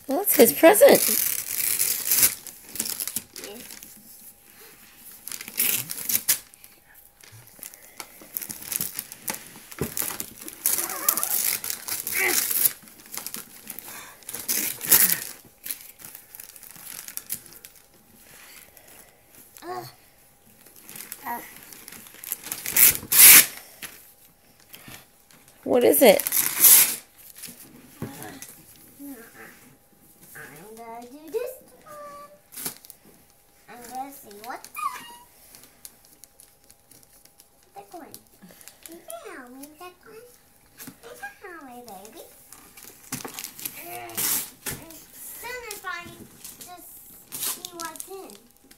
Well, that's his present. What is it? I'm gonna do this one. I'm gonna see what Declan. You can help me, Declan. You can help me, baby. Soon as I just see what's in.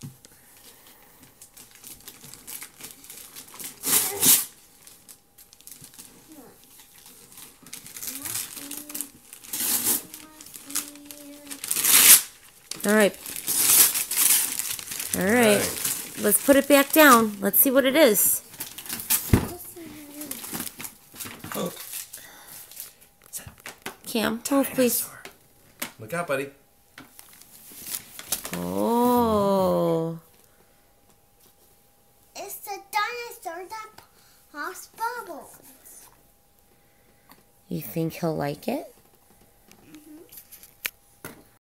All right. All right. Let's put it back down. Let's see what it is. Cam, move, please. Look out, buddy. Oh. It's the dinosaur that pops bubbles. You think he'll like it?